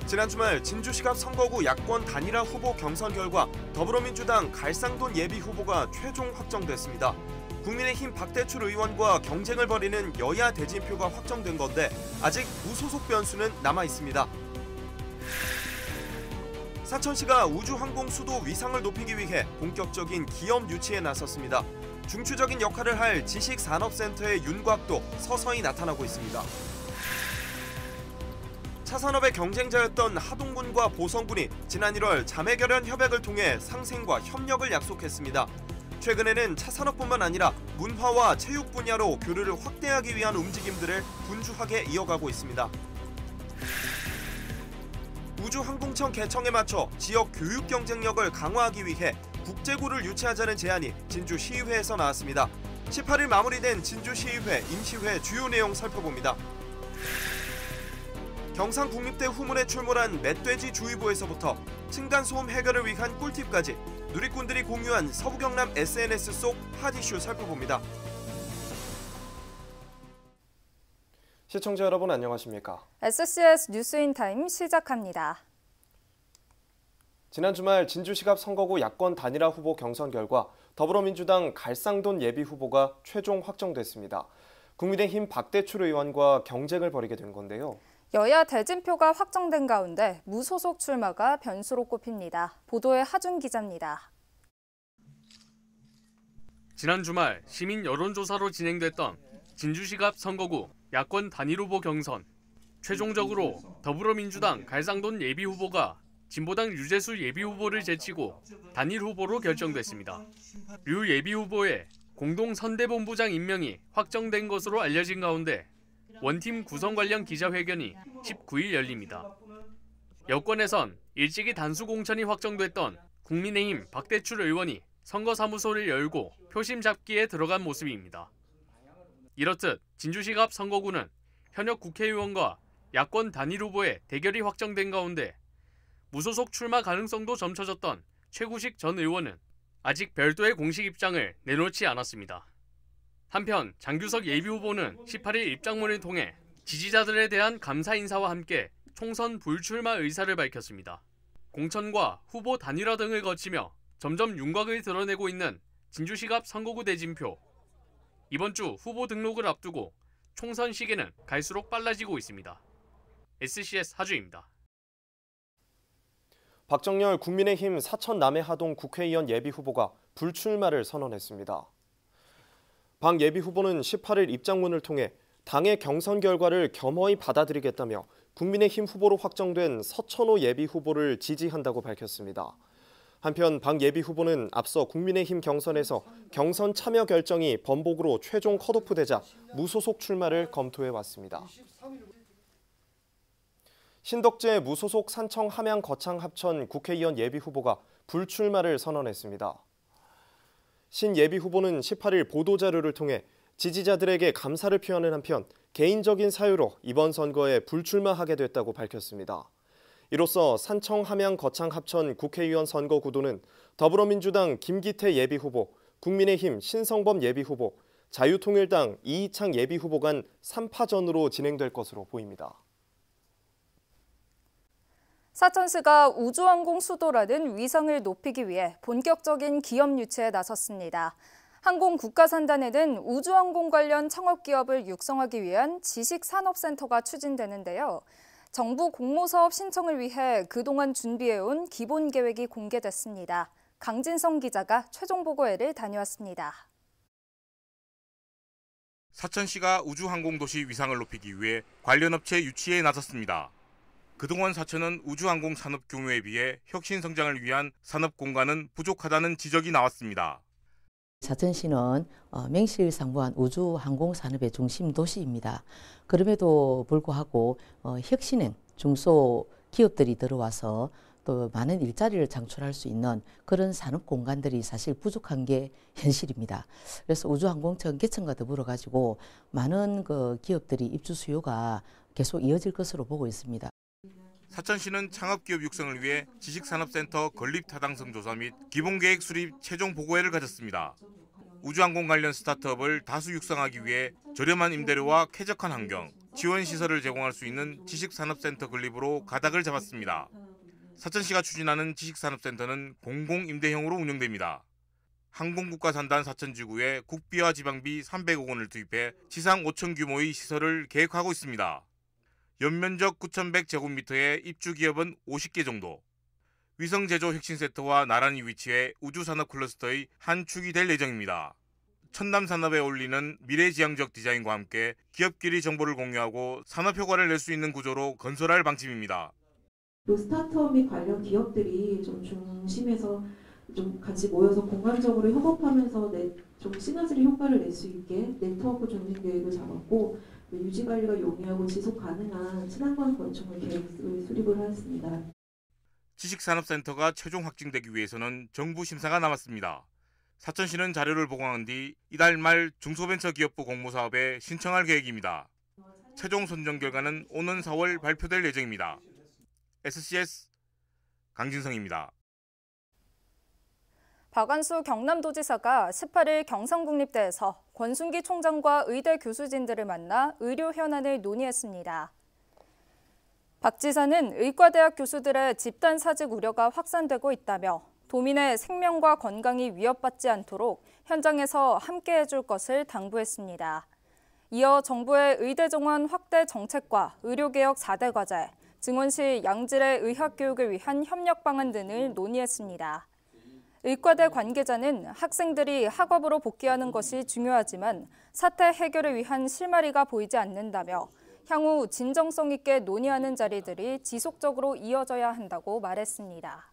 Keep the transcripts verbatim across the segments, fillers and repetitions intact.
지난 주말 진주시갑 선거구 야권 단일화 후보 경선 결과 더불어민주당 갈상돈 예비 후보가 최종 확정됐습니다. 국민의힘 박대출 의원과 경쟁을 벌이는 여야 대진표가 확정된 건데 아직 무소속 변수는 남아 있습니다. 사천시가 우주항공 수도 위상을 높이기 위해 본격적인 기업 유치에 나섰습니다. 중추적인 역할을 할 지식산업센터의 윤곽도 서서히 나타나고 있습니다. 차산업의 경쟁자였던 하동군과 보성군이 지난 일월 자매결연 협약을 통해 상생과 협력을 약속했습니다. 최근에는 차산업뿐만 아니라 문화와 체육 분야로 교류를 확대하기 위한 움직임들을 분주하게 이어가고 있습니다. 우주항공청 개청에 맞춰 지역 교육 경쟁력을 강화하기 위해 국제구를 유치하자는 제안이 진주시의회에서 나왔습니다. 십팔 일 마무리된 진주시의회 임시회 주요 내용 살펴봅니다. 경상국립대 후문에 출몰한 멧돼지 주의보에서부터 층간소음 해결을 위한 꿀팁까지 누리꾼들이 공유한 서부경남 에스엔에스 속 핫 이슈 살펴봅니다. 시청자 여러분 안녕하십니까? 에스씨에스 뉴스인타임 시작합니다. 지난 주말 진주시갑 선거구 야권 단일화 후보 경선 결과 더불어민주당 갈상돈 예비 후보가 최종 확정됐습니다. 국민의힘 박대출 의원과 경쟁을 벌이게 된 건데요. 여야 대진표가 확정된 가운데 무소속 출마가 변수로 꼽힙니다. 보도에 하준 기자입니다. 지난 주말 시민 여론조사로 진행됐던 진주시갑 선거구 야권 단일 후보 경선. 최종적으로 더불어민주당 갈상돈 예비 후보가 진보당 유재수 예비 후보를 제치고 단일 후보로 결정됐습니다. 류 예비 후보의 공동 선대본부장 임명이 확정된 것으로 알려진 가운데 원팀 구성 관련 기자회견이 십구 일 열립니다. 여권에선 일찍이 단수 공천이 확정됐던 국민의힘 박대출 의원이 선거사무소를 열고 표심 잡기에 들어간 모습입니다. 이렇듯 진주시갑 선거구는 현역 국회의원과 야권 단일 후보의 대결이 확정된 가운데 무소속 출마 가능성도 점쳐졌던 최구식 전 의원은 아직 별도의 공식 입장을 내놓지 않았습니다. 한편 장규석 예비 후보는 십팔 일 입장문을 통해 지지자들에 대한 감사 인사와 함께 총선 불출마 의사를 밝혔습니다. 공천과 후보 단일화 등을 거치며 점점 윤곽을 드러내고 있는 진주시갑 선거구 대진표. 이번 주 후보 등록을 앞두고 총선 시기는 갈수록 빨라지고 있습니다. 에스씨에스 하주입니다. 박정열 국민의힘 사천 남해하동 국회의원 예비 후보가 불출마를 선언했습니다. 박 예비 후보는 십팔 일 입장문을 통해 당의 경선 결과를 겸허히 받아들이겠다며 국민의힘 후보로 확정된 서천호 예비 후보를 지지한다고 밝혔습니다. 한편 박 예비 후보는 앞서 국민의힘 경선에서 경선 참여 결정이 번복으로 최종 컷오프되자 무소속 출마를 검토해왔습니다. 신덕재 무소속 산청 함양 거창 합천 국회의원 예비 후보가 불출마를 선언했습니다. 신 예비 후보는 십팔 일 보도자료를 통해 지지자들에게 감사를 표하는 한편 개인적인 사유로 이번 선거에 불출마하게 됐다고 밝혔습니다. 이로써 산청 함양 거창 합천 국회의원 선거 구도는 더불어민주당 김기태 예비 후보, 국민의힘 신성범 예비 후보, 자유통일당 이희창 예비 후보 간 삼 파전으로 진행될 것으로 보입니다. 사천시가 우주항공 수도라는 위상을 높이기 위해 본격적인 기업 유치에 나섰습니다. 항공국가산단에는 우주항공 관련 창업기업을 육성하기 위한 지식산업센터가 추진되는데요. 정부 공모사업 신청을 위해 그동안 준비해온 기본 계획이 공개됐습니다. 강진성 기자가 최종 보고회를 다녀왔습니다. 사천시가 우주항공도시 위상을 높이기 위해 관련 업체 유치에 나섰습니다. 그동안 사천은 우주항공 산업 규모에 비해 혁신 성장을 위한 산업 공간은 부족하다는 지적이 나왔습니다. 사천시는 맹실상부한 우주항공 산업의 중심 도시입니다. 그럼에도 불구하고 혁신형 중소기업들이 들어와서 또 많은 일자리를 창출할 수 있는 그런 산업 공간들이 사실 부족한 게 현실입니다. 그래서 우주항공청 개청과 더불어 가지고 많은 그 기업들이 입주 수요가 계속 이어질 것으로 보고 있습니다. 사천시는 창업기업 육성을 위해 지식산업센터 건립 타당성 조사 및 기본계획 수립 최종 보고회를 가졌습니다. 우주항공 관련 스타트업을 다수 육성하기 위해 저렴한 임대료와 쾌적한 환경, 지원 시설을 제공할 수 있는 지식산업센터 건립으로 가닥을 잡았습니다. 사천시가 추진하는 지식산업센터는 공공임대형으로 운영됩니다. 항공국가산단 사천지구에 국비와 지방비 삼백억 원을 투입해 지상 오천 규모의 시설을 계획하고 있습니다. 연면적 구천백 제곱미터의 입주기업은 오십 개 정도. 위성제조 혁신센터와 나란히 위치해 우주산업 클러스터의 한 축이 될 예정입니다. 첨단산업에 어울리는 미래지향적 디자인과 함께 기업끼리 정보를 공유하고 산업 효과를 낼 수 있는 구조로 건설할 방침입니다. 스타트업 및 관련 기업들이 좀 중심에서 좀 같이 모여서 공간적으로 협업하면서 내, 좀 시너지를 효과를 낼 수 있게 네트워크 존중 계획을 잡았고 유지 관리가 용이하고 지속 가능한 친환경 건축물 계획을 수립을 하였습니다. 지식산업센터가 최종 확정되기 위해서는 정부 심사가 남았습니다. 사천시는 자료를 보강한 뒤 이달 말 중소벤처기업부 공모사업에 신청할 계획입니다. 최종 선정 결과는 오는 사월 발표될 예정입니다. 에스씨에스 강진성입니다. 박안수 경남도지사가 십팔 일 경상국립대에서 권순기 총장과 의대 교수진들을 만나 의료 현안을 논의했습니다. 박 지사는 의과대학 교수들의 집단 사직 우려가 확산되고 있다며 도민의 생명과 건강이 위협받지 않도록 현장에서 함께 해줄 것을 당부했습니다. 이어 정부의 의대 정원 확대 정책과 의료개혁 사 대 과제, 증원시 양질의 의학교육을 위한 협력 방안 등을 논의했습니다. 의과대 관계자는 학생들이 학업으로 복귀하는 것이 중요하지만 사태 해결을 위한 실마리가 보이지 않는다며 향후 진정성 있게 논의하는 자리들이 지속적으로 이어져야 한다고 말했습니다.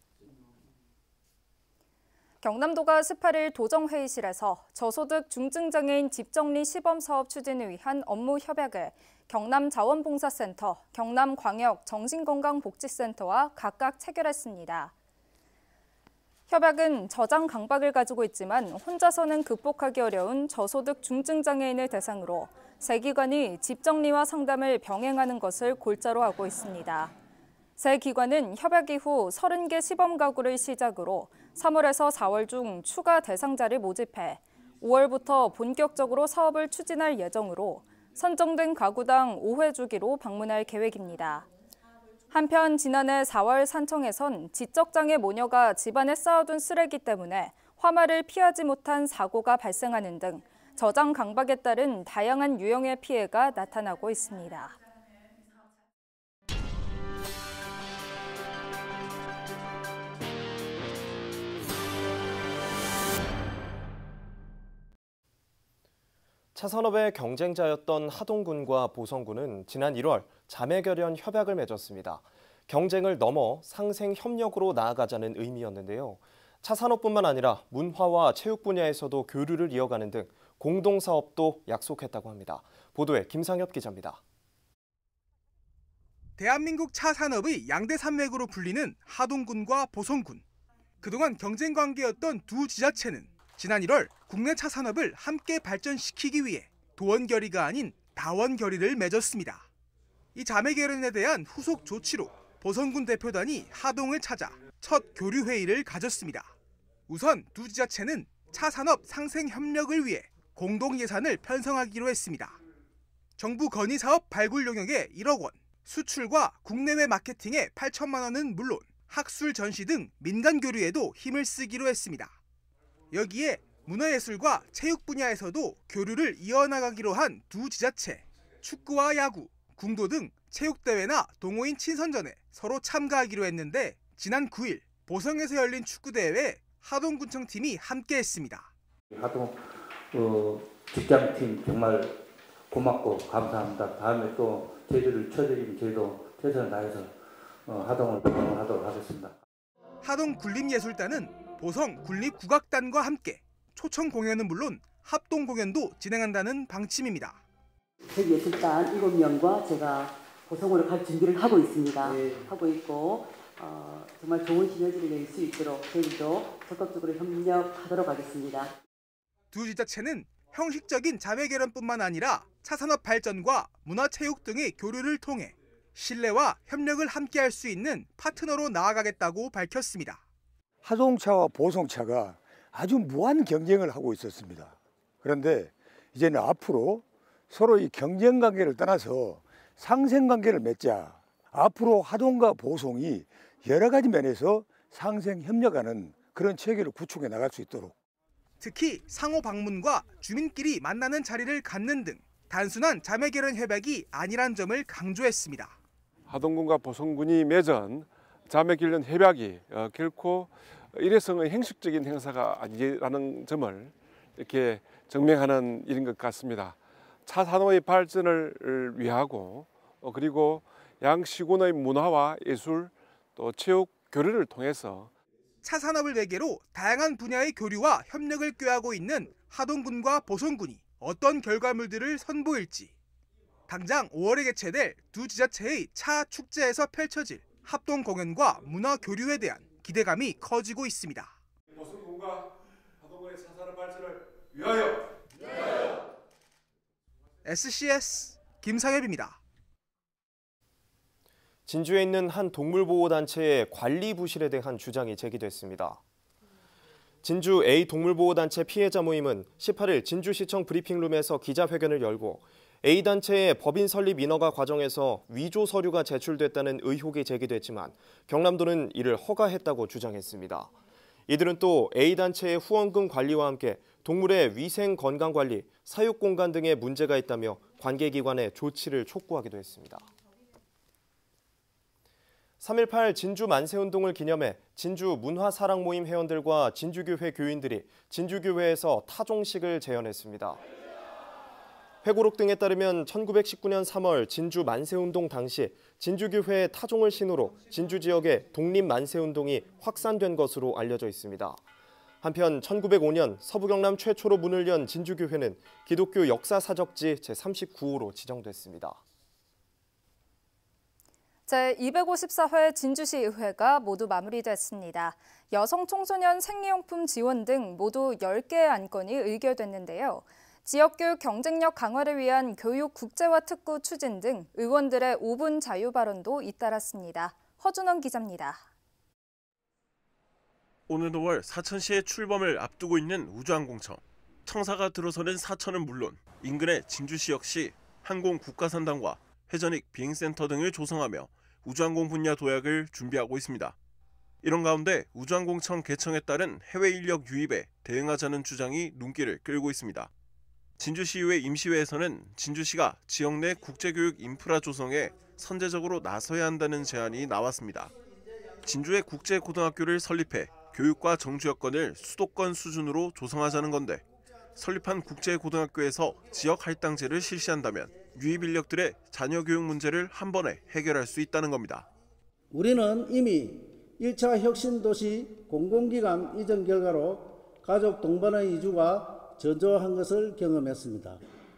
경남도가 십팔 일 도정회의실에서 저소득 중증장애인 집정리 시범사업 추진을 위한 업무 협약을 경남자원봉사센터, 경남광역정신건강복지센터와 각각 체결했습니다. 협약은 저장 강박을 가지고 있지만 혼자서는 극복하기 어려운 저소득 중증장애인을 대상으로 세 기관이 집정리와 상담을 병행하는 것을 골자로 하고 있습니다. 세 기관은 협약 이후 서른 개 시범 가구를 시작으로 삼월에서 사월 중 추가 대상자를 모집해 오월부터 본격적으로 사업을 추진할 예정으로 선정된 가구당 오 회 주기로 방문할 계획입니다. 한편 지난해 사월 산청에선 지적장애 모녀가 집안에 쌓아둔 쓰레기 때문에 화마를 피하지 못한 사고가 발생하는 등 저장 강박에 따른 다양한 유형의 피해가 나타나고 있습니다. 차산업의 경쟁자였던 하동군과 보성군은 지난 일월 자매결연 협약을 맺었습니다. 경쟁을 넘어 상생 협력으로 나아가자는 의미였는데요. 차산업뿐만 아니라 문화와 체육 분야에서도 교류를 이어가는 등 공동사업도 약속했다고 합니다. 보도에 김상엽 기자입니다. 대한민국 차산업의 양대 산맥으로 불리는 하동군과 보성군. 그동안 경쟁 관계였던 두 지자체는 지난 일월 국내 차산업을 함께 발전시키기 위해 도원결의가 아닌 다원결의를 맺었습니다. 이 자매결연에 대한 후속 조치로 보성군 대표단이 하동을 찾아 첫 교류회의를 가졌습니다. 우선 두 지자체는 차산업 상생 협력을 위해 공동 예산을 편성하기로 했습니다. 정부 건의사업 발굴 용역에 일억 원, 수출과 국내외 마케팅에 팔천만 원은 물론 학술 전시 등 민간 교류에도 힘을 쓰기로 했습니다. 여기에 문화예술과 체육 분야에서도 교류를 이어나가기로 한 두 지자체, 축구와 야구, 궁도 등 체육대회나 동호인 친선전에 서로 참가하기로 했는데 지난 구 일 보성에서 열린 축구대회에 하동군청팀이 함께했습니다. 하동 어, 직장팀 정말 고맙고 감사합니다. 다음에 또 저희들을 쳐드리면 저희도 최선을 다해서 어, 하동을 방문하도록 하겠습니다. 하동 군립예술단은 보성 군립국악단과 함께 초청 공연은 물론 합동 공연도 진행한다는 방침입니다. 저희 예술단 일곱 명과 제가 보성으로 갈 준비를 하고 있습니다. 네. 하고 있고 어, 정말 좋은 시너지를 낼 수 있도록 저희도 적극적으로 협력하도록 하겠습니다. 두 지자체는 형식적인 자매결연뿐만 아니라 차산업 발전과 문화체육 등의 교류를 통해 신뢰와 협력을 함께할 수 있는 파트너로 나아가겠다고 밝혔습니다. 하동차와 보성차가 아주 무한 경쟁을 하고 있었습니다. 그런데 이제는 앞으로 서로 이 경쟁 관계를 떠나서 상생관계를 맺자. 앞으로 하동과 보송이 여러 가지 면에서 상생협력하는 그런 체계를 구축해 나갈 수 있도록. 특히 상호 방문과 주민끼리 만나는 자리를 갖는 등 단순한 자매결연 협약이 아니란 점을 강조했습니다. 하동군과 보성군이 맺은 자매결연 협약이 어, 결코 일회성의 형식적인 행사가 아니라는 점을 이렇게 증명하는 일인 것 같습니다. 차 산업의 발전을 위하고 어, 그리고 양 시군의 문화와 예술 또 체육 교류를 통해서 차 산업을 매개로 다양한 분야의 교류와 협력을 꾀하고 있는 하동군과 보성군이 어떤 결과물들을 선보일지 당장 오월에 개최될 두 지자체의 차 축제에서 펼쳐질 합동 공연과 문화 교류에 대한 기대감이 커지고 있습니다. 보성군과 하동군의 차 산업 발전을 위하여. 위하여. 에스씨에스 김상엽입니다. 진주에 있는 한 동물보호단체의 관리 부실에 대한 주장이 제기됐습니다. 진주 A 동물보호단체 피해자 모임은 십팔 일 진주시청 브리핑룸에서 기자회견을 열고 A단체의 법인 설립 인허가 과정에서 위조 서류가 제출됐다는 의혹이 제기됐지만 경남도는 이를 허가했다고 주장했습니다. 이들은 또 A단체의 후원금 관리와 함께 동물의 위생 건강관리, 사육공간 등의 문제가 있다며 관계기관에 조치를 촉구하기도 했습니다. 삼 일팔 진주 만세운동을 기념해 진주 문화사랑모임 회원들과 진주교회 교인들이 진주교회에서 타종식을 재현했습니다. 회고록 등에 따르면 천구백십구 년 삼월 진주 만세운동 당시 진주교회의 타종을 신호로 진주 지역에 독립만세운동이 확산된 것으로 알려져 있습니다. 한편 천구백오 년 서부경남 최초로 문을 연 진주교회는 기독교 역사사적지 제삼십구 호로 지정됐습니다. 제이백오십사 회 진주시의회가 모두 마무리됐습니다. 여성 청소년 생리용품 지원 등 모두 열 개의 안건이 의결됐는데요. 지역교육 경쟁력 강화를 위한 교육 국제화 특구 추진 등 의원들의 오 분 자유 발언도 잇따랐습니다. 허준원 기자입니다. 오는 오월 사천시의 출범을 앞두고 있는 우주항공청. 청사가 들어서는 사천은 물론 인근의 진주시 역시 항공 국가산단과 회전익 비행센터 등을 조성하며 우주항공 분야 도약을 준비하고 있습니다. 이런 가운데 우주항공청 개청에 따른 해외 인력 유입에 대응하자는 주장이 눈길을 끌고 있습니다. 진주시의회 임시회에서는 진주시가 지역 내 국제교육 인프라 조성에 선제적으로 나서야 한다는 제안이 나왔습니다. 진주의 국제고등학교를 설립해 교육과 정주 여건을 수도권 수준으로 조성하자는 건데 설립한 국제고등학교에서 지역 할당제를 실시한다면 유입 인력들의 자녀 교육 문제를 한 번에 해결할 수 있다는 겁니다. 우리는 이미 일 차 혁신도시 공공기관 이전 결과로 가족 동반의 이주가 저조한 것을 경험했습니다.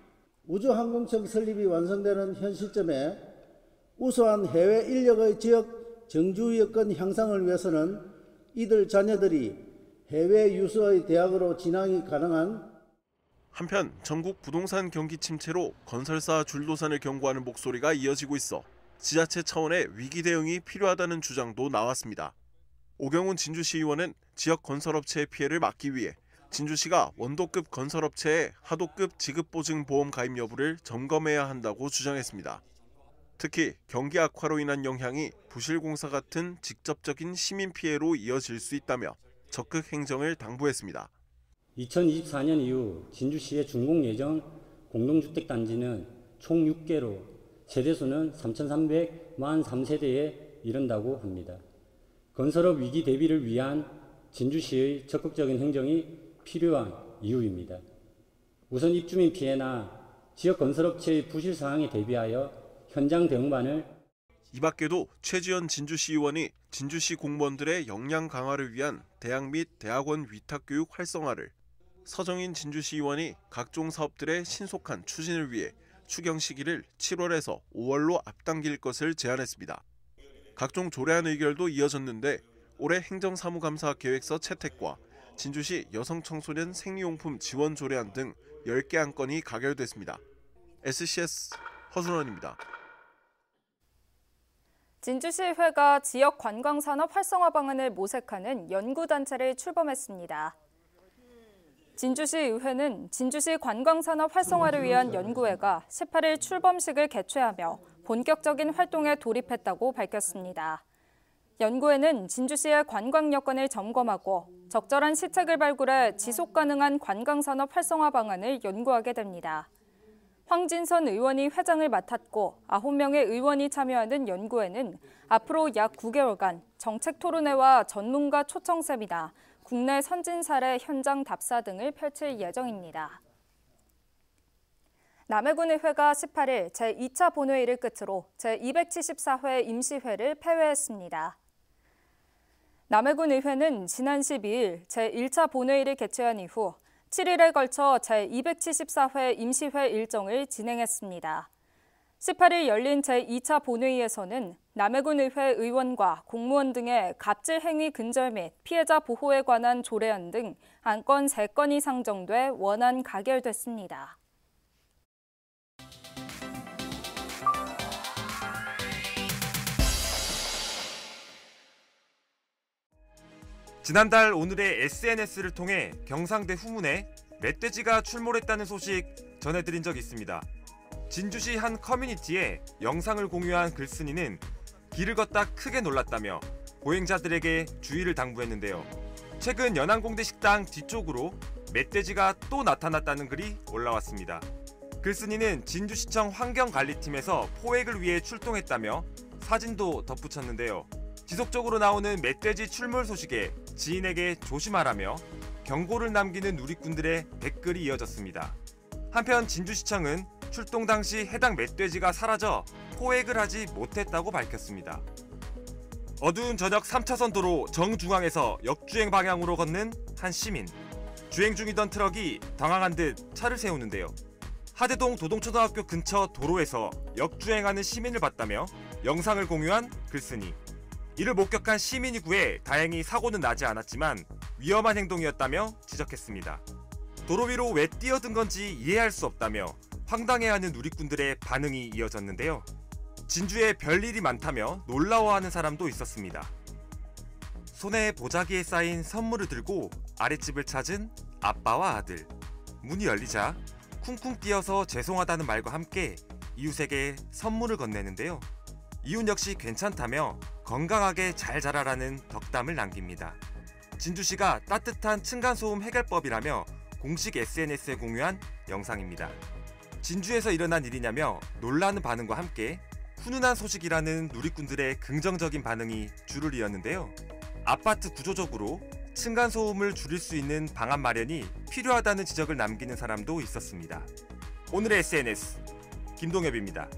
우주항공청 설립이 완성되는 현 시점에 우수한 해외 인력의 지역 정주 여건 향상을 위해서는 이들 자녀들이 해외 유수의 대학으로 진학이 가능한 한편 전국 부동산 경기 침체로 건설사 줄도산을 경고하는 목소리가 이어지고 있어 지자체 차원의 위기 대응이 필요하다는 주장도 나왔습니다. 오경훈 진주시의원은 지역 건설업체의 피해를 막기 위해 진주시가 원도급 건설업체의 하도급 지급보증보험 가입 여부를 점검해야 한다고 주장했습니다. 특히 경기 악화로 인한 영향이 부실공사 같은 직접적인 시민 피해로 이어질 수 있다며 적극 행정을 당부했습니다. 이천이십사 년 이후 진주시의 준공 예정 공동주택단지는 총 육 개로 세대수는 삼천삼백사십삼 세대에 이른다고 합니다. 건설업 위기 대비를 위한 진주시의 적극적인 행정이 필요한 이유입니다. 우선 입주민 피해나 지역 건설업체의 부실 상황에 대비하여 현장 대응반을 이 밖에도 최지연 진주시 의원이 진주시 공무원들의 역량 강화를 위한 대학 및 대학원 위탁교육 활성화를, 서정인 진주시 의원이 각종 사업들의 신속한 추진을 위해 추경 시기를 칠월에서 오월로 앞당길 것을 제안했습니다. 각종 조례안 의결도 이어졌는데 올해 행정사무감사 계획서 채택과 진주시 여성청소년 생리용품 지원 조례안 등 열 개 안건이 가결됐습니다. 에스씨에스 허준원입니다. 진주시의회가 지역 관광산업 활성화 방안을 모색하는 연구단체를 출범했습니다. 진주시의회는 진주시 관광산업 활성화를 위한 연구회가 십팔 일 출범식을 개최하며 본격적인 활동에 돌입했다고 밝혔습니다. 연구에는 진주시의 관광 여건을 점검하고 적절한 시책을 발굴해 지속 가능한 관광산업 활성화 방안을 연구하게 됩니다. 황진선 의원이 회장을 맡았고 아홉 명의 의원이 참여하는 연구에는 앞으로 약 구 개월간 정책 토론회와 전문가 초청 세미나, 국내 선진 사례 현장 답사 등을 펼칠 예정입니다. 남해군의회가 십팔 일 제이 차 본회의를 끝으로 제이백칠십사 회 임시회를 폐회했습니다. 남해군의회는 지난 십이 일 제일 차 본회의를 개최한 이후 칠 일에 걸쳐 제이백칠십사 회 임시회 일정을 진행했습니다. 십팔 일 열린 제이 차 본회의에서는 남해군의회 의원과 공무원 등의 갑질 행위 근절 및 피해자 보호에 관한 조례안 등 안건 세 건이 상정돼 원안 가결됐습니다. 지난달 오늘의 에스엔에스를 통해 경상대 후문에 멧돼지가 출몰했다는 소식 전해드린 적 있습니다. 진주시 한 커뮤니티에 영상을 공유한 글쓴이는 길을 걷다 크게 놀랐다며 보행자들에게 주의를 당부했는데요. 최근 연안공대 식당 뒤쪽으로 멧돼지가 또 나타났다는 글이 올라왔습니다. 글쓴이는 진주시청 환경관리팀에서 포획을 위해 출동했다며 사진도 덧붙였는데요. 지속적으로 나오는 멧돼지 출몰 소식에 지인에게 조심하라며 경고를 남기는 누리꾼들의 댓글이 이어졌습니다. 한편 진주시청은 출동 당시 해당 멧돼지가 사라져 포획을 하지 못했다고 밝혔습니다. 어두운 저녁 삼 차선 도로 정중앙에서 역주행 방향으로 걷는 한 시민. 주행 중이던 트럭이 당황한 듯 차를 세우는데요. 하대동 도동초등학교 근처 도로에서 역주행하는 시민을 봤다며 영상을 공유한 글쓴이. 이를 목격한 시민이 구해 다행히 사고는 나지 않았지만 위험한 행동이었다며 지적했습니다. 도로 위로 왜 뛰어든 건지 이해할 수 없다며 황당해하는 누리꾼들의 반응이 이어졌는데요. 진주에 별일이 많다며 놀라워하는 사람도 있었습니다. 손에 보자기에 쌓인 선물을 들고 아랫집을 찾은 아빠와 아들. 문이 열리자 쿵쿵 뛰어서 죄송하다는 말과 함께 이웃에게 선물을 건네는데요. 이웃 역시 괜찮다며 건강하게 잘 자라라는 덕담을 남깁니다. 진주시가 따뜻한 층간소음 해결법이라며 공식 에스엔에스에 공유한 영상입니다. 진주에서 일어난 일이냐며 놀라는 반응과 함께 훈훈한 소식이라는 누리꾼들의 긍정적인 반응이 줄을 이었는데요. 아파트 구조적으로 층간소음을 줄일 수 있는 방안 마련이 필요하다는 지적을 남기는 사람도 있었습니다. 오늘의 에스엔에스 김동엽입니다.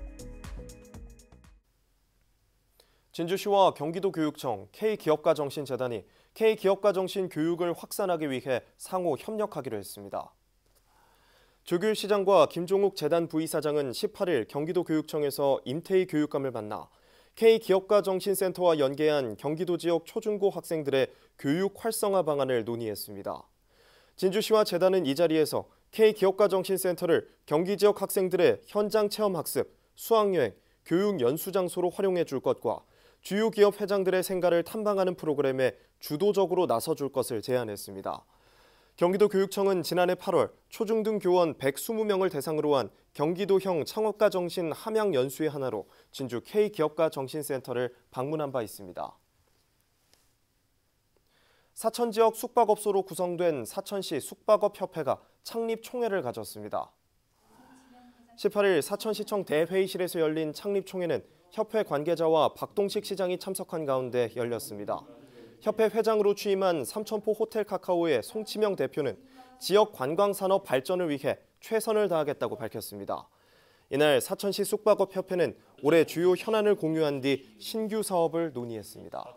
진주시와 경기도교육청, K기업가정신재단이 K기업가정신 교육을 확산하기 위해 상호 협력하기로 했습니다. 조규일 시장과 김종욱 재단 부이사장은 십팔 일 경기도교육청에서 임태희 교육감을 만나 K기업가정신센터와 연계한 경기도 지역 초중고 학생들의 교육 활성화 방안을 논의했습니다. 진주시와 재단은 이 자리에서 K기업가정신센터를 경기 지역 학생들의 현장 체험 학습, 수학여행, 교육 연수 장소로 활용해 줄 것과 주요 기업 회장들의 생가를 탐방하는 프로그램에 주도적으로 나서줄 것을 제안했습니다. 경기도교육청은 지난해 팔월 초중등 교원 백이십 명을 대상으로 한 경기도형 창업가정신 함양 연수의 하나로 진주 K기업가정신센터를 방문한 바 있습니다. 사천 지역 숙박업소로 구성된 사천시 숙박업협회가 창립 총회를 가졌습니다. 십팔 일 사천시청 대회의실에서 열린 창립총회는 협회 관계자와 박동식 시장이 참석한 가운데 열렸습니다. 협회 회장으로 취임한 삼천포 호텔 카카오의 송치명 대표는 지역 관광산업 발전을 위해 최선을 다하겠다고 밝혔습니다. 이날 사천시 숙박업협회는 올해 주요 현안을 공유한 뒤 신규 사업을 논의했습니다.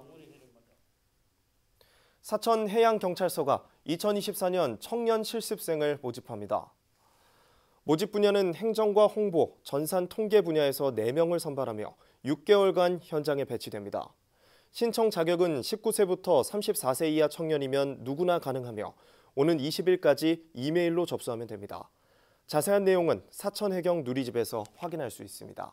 사천해양경찰서가 이천이십사 년 청년 실습생을 모집합니다. 모집 분야는 행정과 홍보, 전산 통계 분야에서 네 명을 선발하며 육 개월간 현장에 배치됩니다. 신청 자격은 십구 세부터 서른네 세 이하 청년이면 누구나 가능하며 오는 이십 일까지 이메일로 접수하면 됩니다. 자세한 내용은 사천해경 누리집에서 확인할 수 있습니다.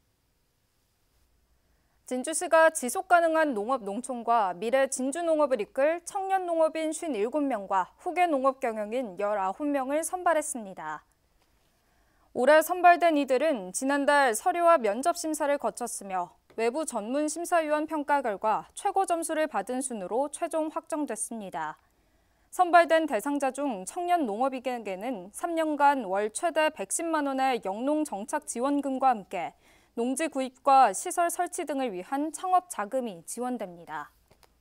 진주시가 지속가능한 농업 농촌과 미래 진주농업을 이끌 청년 농업인 오십칠 명과 후계 농업 경영인 십구 명을 선발했습니다. 올해 선발된 이들은 지난달 서류와 면접 심사를 거쳤으며 외부 전문 심사위원 평가 결과 최고 점수를 받은 순으로 최종 확정됐습니다. 선발된 대상자 중 청년 농업인에게는 삼 년간 월 최대 백십만 원의 영농 정착 지원금과 함께 농지 구입과 시설 설치 등을 위한 창업 자금이 지원됩니다.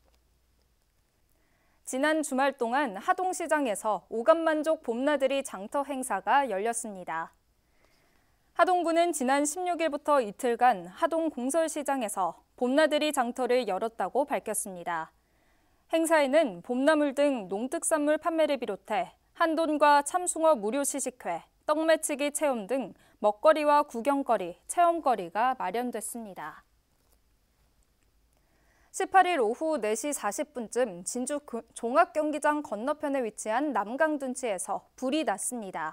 지난 주말 동안 하동시장에서 오감만족 봄나들이 장터 행사가 열렸습니다. 하동구는 지난 십육 일부터 이틀간 하동 공설시장에서 봄나들이 장터를 열었다고 밝혔습니다. 행사에는 봄나물 등 농특산물 판매를 비롯해 한돈과 참숭어 무료 시식회, 떡매치기 체험 등 먹거리와 구경거리, 체험거리가 마련됐습니다. 십팔 일 오후 네 시 사십 분쯤 진주 종합경기장 건너편에 위치한 남강둔치에서 불이 났습니다.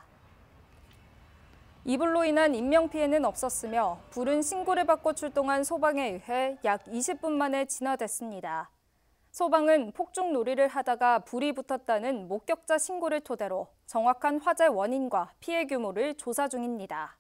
이 불로 인한 인명피해는 없었으며 불은 신고를 받고 출동한 소방에 의해 약 이십 분 만에 진화됐습니다. 소방은 폭죽놀이를 하다가 불이 붙었다는 목격자 신고를 토대로 정확한 화재 원인과 피해 규모를 조사 중입니다.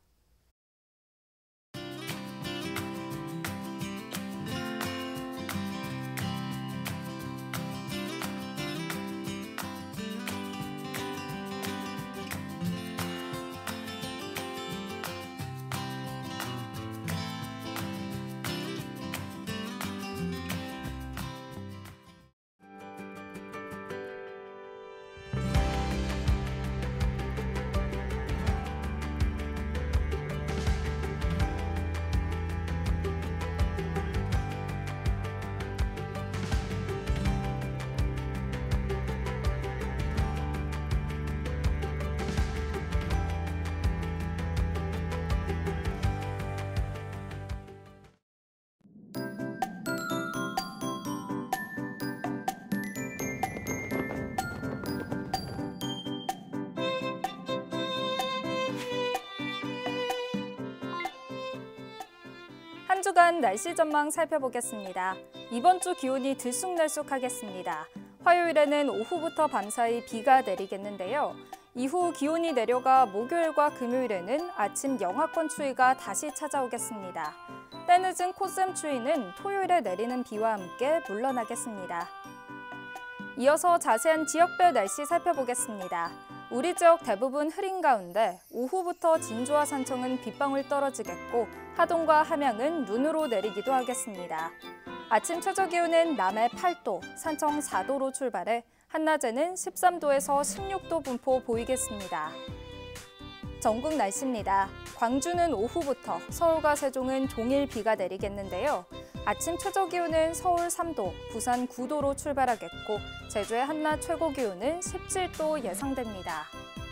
한 주간 날씨 전망 살펴보겠습니다. 이번 주 기온이 들쑥날쑥하겠습니다. 화요일에는 오후부터 밤사이 비가 내리겠는데요. 이후 기온이 내려가 목요일과 금요일에는 아침 영하권 추위가 다시 찾아오겠습니다. 때늦은 콧샘 추위는 토요일에 내리는 비와 함께 물러나겠습니다. 이어서 자세한 지역별 날씨 살펴보겠습니다. 우리 지역 대부분 흐린 가운데 오후부터 진주와 산청은 빗방울 떨어지겠고 하동과 함양은 눈으로 내리기도 하겠습니다. 아침 최저 기온은 남해 팔 도, 산청 사 도로 출발해 한낮에는 십삼 도에서 십육 도 분포 보이겠습니다. 전국 날씨입니다. 광주는 오후부터, 서울과 세종은 종일 비가 내리겠는데요. 아침 최저 기온은 서울 삼 도, 부산 구 도로 출발하겠고 제주의 한낮 최고 기온은 십칠 도 예상됩니다.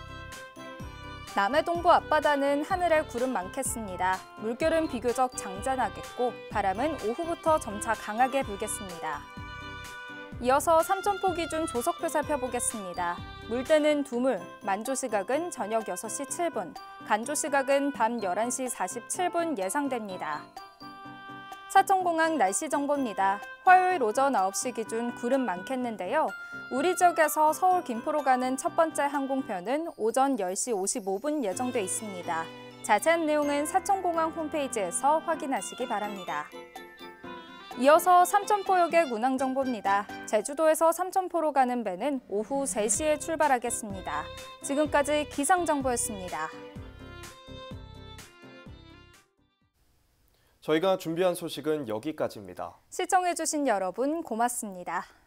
남해 동부 앞바다는 하늘에 구름 많겠습니다. 물결은 비교적 장전하겠고 바람은 오후부터 점차 강하게 불겠습니다. 이어서 삼천포 기준 조석표 살펴보겠습니다. 물때는 두물, 만조시각은 저녁 여섯 시 칠 분, 간조시각은 밤 열한 시 사십칠 분 예상됩니다. 사천공항 날씨 정보입니다. 화요일 오전 아홉 시 기준 구름 많겠는데요. 우리 지역에서 서울 김포로 가는 첫 번째 항공편은 오전 열 시 오십오 분 예정돼 있습니다. 자세한 내용은 사천공항 홈페이지에서 확인하시기 바랍니다. 이어서 삼천포역의 운항 정보입니다. 제주도에서 삼천포로 가는 배는 오후 세 시에 출발하겠습니다. 지금까지 기상정보였습니다. 저희가 준비한 소식은 여기까지입니다. 시청해주신 여러분 고맙습니다.